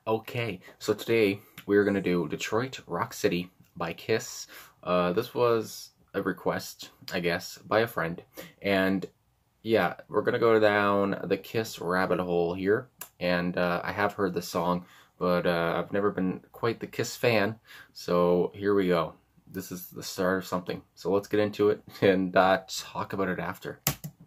Okay, so today we're gonna do Detroit Rock City by Kiss. This was a request, I guess, by a friend, and yeah, we're gonna go down the Kiss rabbit hole here. And I have heard the song, but I've never been quite the Kiss fan. So here we go. This is the start of something. So let's get into it and talk about it after.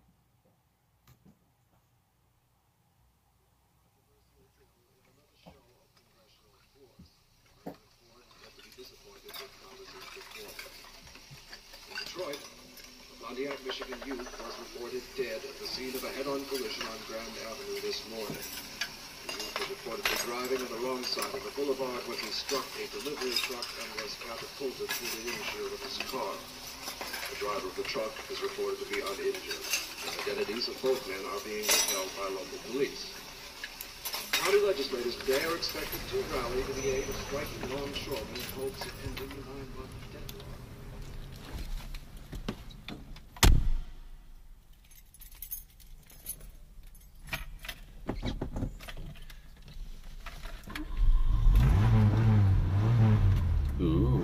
Detroit, a Pontiac, Michigan youth was reported dead at the scene of a head-on collision on Grand Avenue this morning. The youth was reportedly driving on the wrong side of the boulevard when he struck a delivery truck and was catapulted through the windshield of his car. The driver of the truck is reported to be uninjured. The identities of both men are being withheld by local police. County legislators today are expected to rally to the aid of striking longshoremen in hopes of ending the 9-month deadlock. Ooh.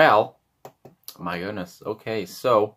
Well, my goodness. Okay, so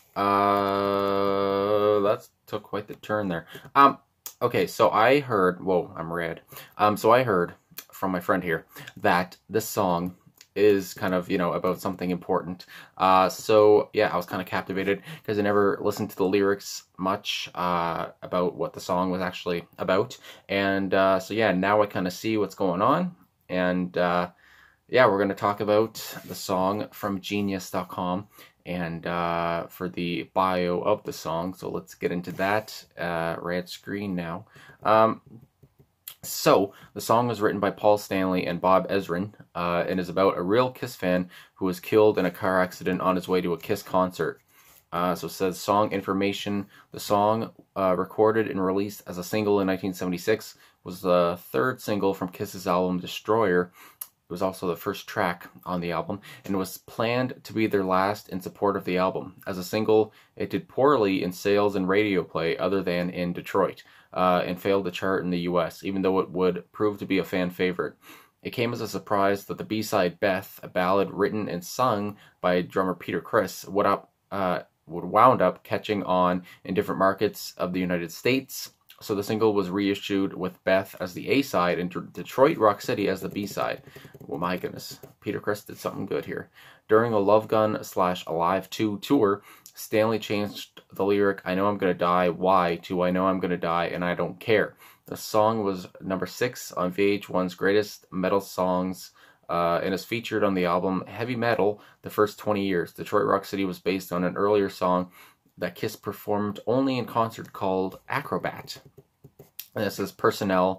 that took quite the turn there. Okay, so I heard. Whoa, I'm red. So I heard from my friend here that this song is kind of, about something important. So yeah, I was kind of captivated because I never listened to the lyrics much about what the song was actually about. And so yeah, now I kind of see what's going on. And yeah, we're going to talk about the song from Genius.com and for the bio of the song. So let's get into that. Red screen now. So, the song was written by Paul Stanley and Bob Ezrin, and is about a real Kiss fan who was killed in a car accident on his way to a Kiss concert. So it says song information. The song, recorded and released as a single in 1976, was the third single from Kiss's album Destroyer. It was also the first track on the album, and was planned to be their last in support of the album. As a single, it did poorly in sales and radio play other than in Detroit, and failed to chart in the US, even though it would prove to be a fan favorite. It came as a surprise that the B-side Beth, a ballad written and sung by drummer Peter Criss, would wound up catching on in different markets of the United States. So the single was reissued with Beth as the A-side and Detroit Rock City as the B-side. Well, my goodness, Peter Criss did something good here. During a Love Gun / Alive 2 tour, Stanley changed the lyric, "I know I'm gonna die, why?" to "I know I'm gonna die and I don't care." The song was number 6 on VH1's Greatest Metal Songs, and is featured on the album Heavy Metal the First 20 Years. Detroit Rock City was based on an earlier song that Kiss performed only in concert called Acrobat. And this is personnel,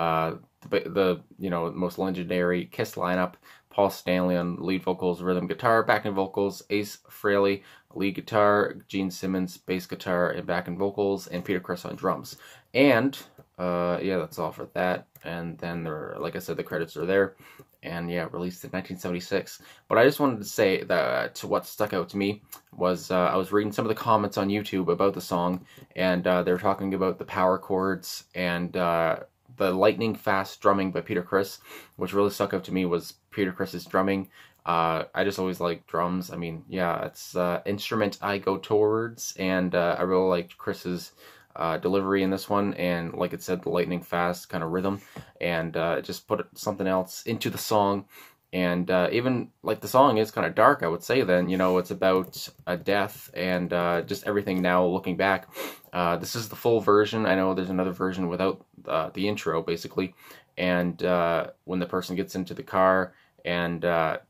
the most legendary Kiss lineup: Paul Stanley on lead vocals, rhythm guitar, backing vocals, Ace Frehley lead guitar, Gene Simmons bass guitar and backing vocals, and Peter Criss on drums. And yeah, that's all for that. And then like I said, the credits are there. And yeah, released in 1976. But I just wanted to say that what stuck out to me was I was reading some of the comments on YouTube about the song, and they were talking about the power chords and the lightning fast drumming by Peter Criss. Which really stuck out to me was Peter Criss's drumming. I just always like drums. I mean, yeah, it's instrument I go towards, and I really liked Criss's delivery in this one, and like it said, the lightning fast kind of rhythm, and just put something else into the song. And even like the song is kind of dark, I would say. Then it's about a death and just everything. Now looking back, this is the full version. I know there's another version without the intro, basically. And when the person gets into the car and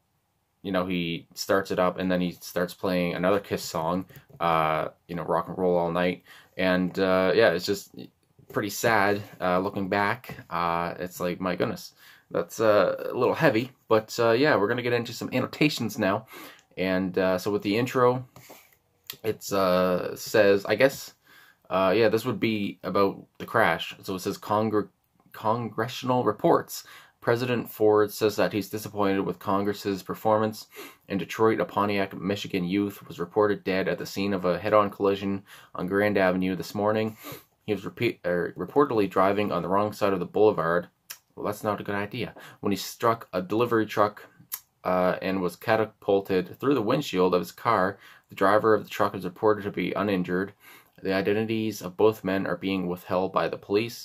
he starts it up, and then he starts playing another Kiss song, Rock and Roll All Night. And yeah, it's just pretty sad looking back. It's like, my goodness, that's a little heavy. But yeah, we're going to get into some annotations now. And so with the intro, it says, I guess, yeah, this would be about the crash. So it says congressional reports. President Ford says that he's disappointed with Congress's performance. In Detroit, a Pontiac, Michigan youth was reported dead at the scene of a head-on collision on Grand Avenue this morning. He was reportedly driving on the wrong side of the boulevard. Well, that's not a good idea. When he struck a delivery truck and was catapulted through the windshield of his car. The driver of the truck is reported to be uninjured. The identities of both men are being withheld by the police.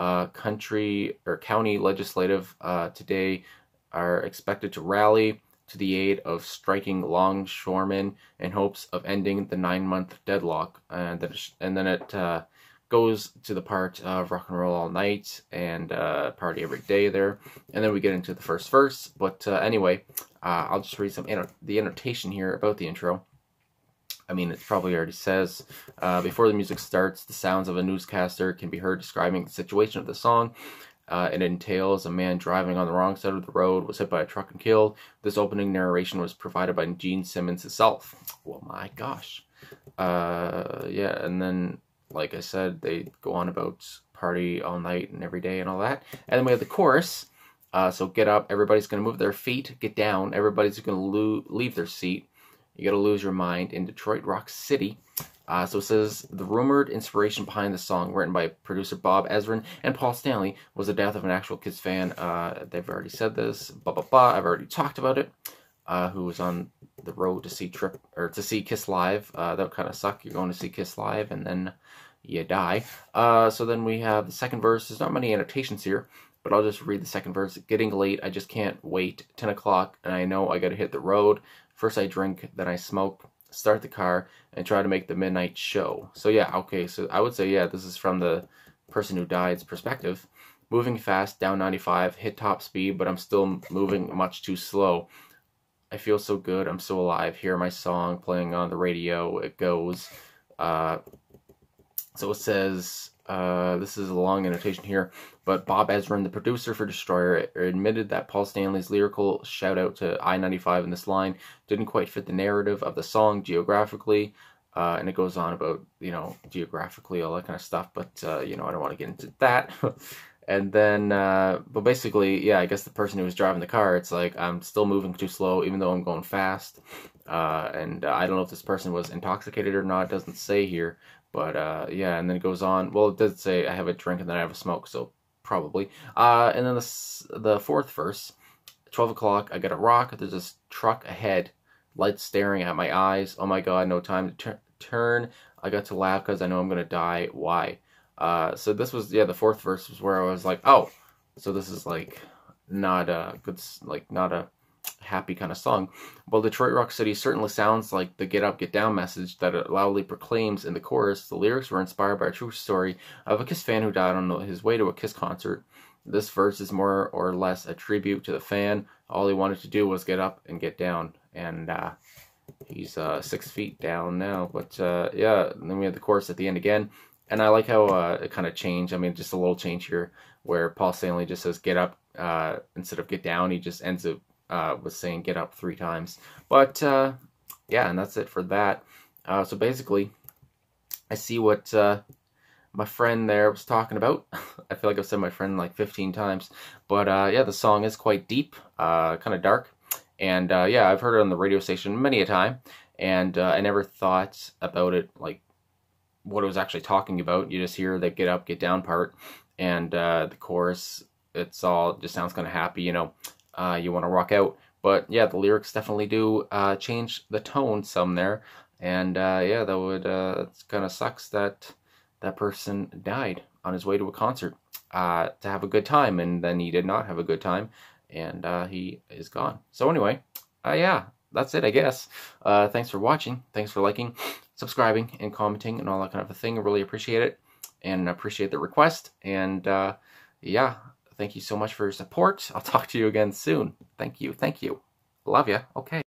County legislative today are expected to rally to the aid of striking longshoremen in hopes of ending the 9-month deadlock. And then it goes to the part of Rock and Roll All Night and Party Every Day there. And then we get into the first verse. But anyway, I'll just read the annotation here about the intro. I mean, it probably already says, before the music starts, the sounds of a newscaster can be heard describing the situation of the song. It entails a man driving on the wrong side of the road, was hit by a truck and killed. This opening narration was provided by Gene Simmons himself. Well, my gosh. Yeah, and then, like I said, they go on about party all night and every day and all that. And then we have the chorus. So get up, everybody's going to move their feet. Get down, everybody's going to leave their seat. You gotta lose your mind in Detroit Rock City. So it says, the rumored inspiration behind the song, written by producer Bob Ezrin and Paul Stanley, was the death of an actual Kiss fan. They've already said this, blah, blah, blah. I've already talked about it. who was on the road to see Kiss live. That would kind of suck. You're going to see Kiss live and then you die. So then we have the second verse. There's not many annotations here, but I'll just read the second verse. Getting late, I just can't wait. 10 o'clock, and I know I gotta hit the road. First I drink, then I smoke, start the car, and try to make the midnight show. So yeah, okay, so I would say, yeah, this is from the person who died's perspective. Moving fast, down 95, hit top speed, but I'm still moving much too slow. I feel so good, I'm so alive. Hear my song playing on the radio, it goes. So it says, this is a long annotation here, but Bob Ezrin, the producer for Destroyer, admitted that Paul Stanley's lyrical shout-out to I-95 in this line didn't quite fit the narrative of the song geographically, and it goes on about, you know, geographically, all that kind of stuff, but, you know, I don't want to get into that. And then, but basically, yeah, I guess the person who was driving the car, it's like, I'm still moving too slow, even though I'm going fast, and I don't know if this person was intoxicated or not, it doesn't say here. But, yeah, and then it goes on. Well, it does say I have a drink and then I have a smoke, so probably. And then the fourth verse, 12 o'clock, I got a rock. There's this truck ahead, lights staring at my eyes. Oh my god, no time to turn. I got to laugh because I know I'm going to die. Why? So this was, yeah, the fourth verse was where I was like, oh, so this is, like, not a good, like, not a happy kind of song. Well, Detroit Rock City certainly sounds like the get up, get down message that it loudly proclaims in the chorus. The lyrics were inspired by a true story of a Kiss fan who died on his way to a Kiss concert. This verse is more or less a tribute to the fan. All he wanted to do was get up and get down, and he's 6 feet down now. But yeah, and then we have the chorus at the end again, and I like how it kind of changed. I mean, just a little change here where Paul Stanley just says get up instead of get down. He just ends up was saying get up 3 times. But yeah, and that's it for that. So basically, I see what my friend there was talking about. I feel like I've said my friend like 15 times. But yeah, the song is quite deep, kind of dark. And yeah, I've heard it on the radio station many a time. And I never thought about it, like what it was actually talking about. You just hear the get up, get down part. And the chorus, it's all just sounds kind of happy, you know. You want to rock out. But yeah, the lyrics definitely do change the tone some there. And yeah, that would, it kind of sucks that that person died on his way to a concert to have a good time. And then he did not have a good time. And he is gone. So anyway, yeah, that's it, I guess. Thanks for watching. Thanks for liking, subscribing, and commenting, and all that kind of a thing. I really appreciate it. And appreciate the request. And yeah. Thank you so much for your support. I'll talk to you again soon. Thank you. Thank you. Love ya. Okay.